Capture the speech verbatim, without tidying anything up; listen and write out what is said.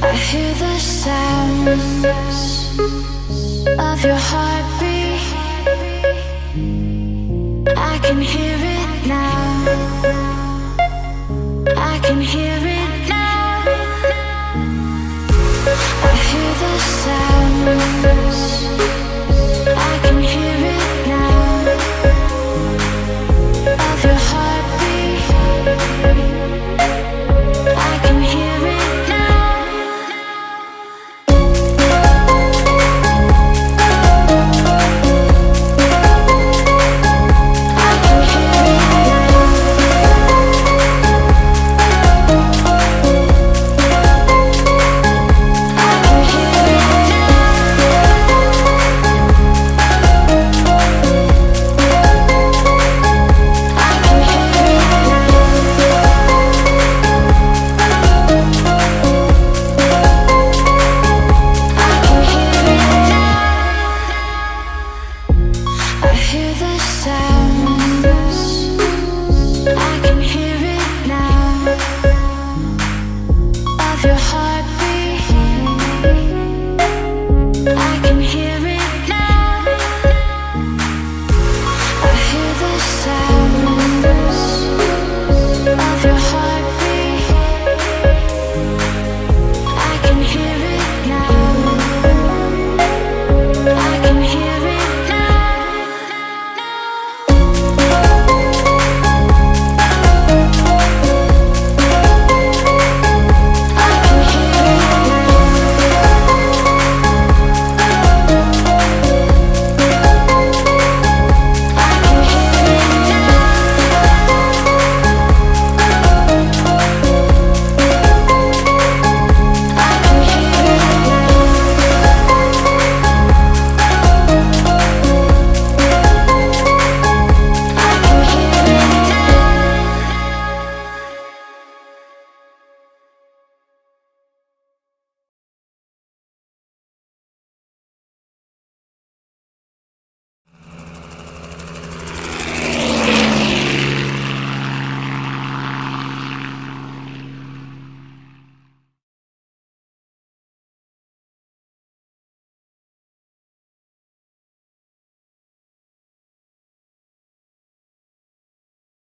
I hear the sounds of your heartbeat. I can hear it now. I can hear it now. I hear the sounds. I can hear it now. Of your heartbeat. I can hear it now. Your heart